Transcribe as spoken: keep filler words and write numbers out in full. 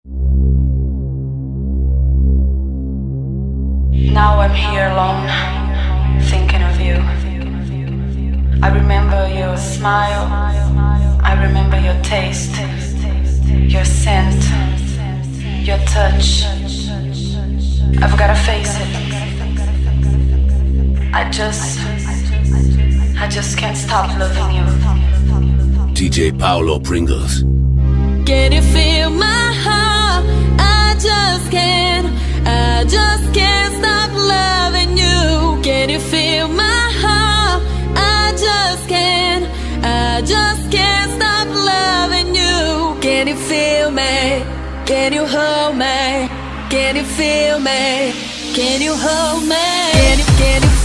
Now I'm here alone, thinking of you. I remember your smile, I remember your taste, your scent, your touch. I've gotta face it. I just, I just can't stop loving you. D J Paolo Pringles. Can you feel my heart? I just can't, I just can't stop loving you. Can you feel my heart? I just can't, I just can't stop loving you. Can you feel me? Can you hold me? Can you feel me? Can you hold me? Can you, can you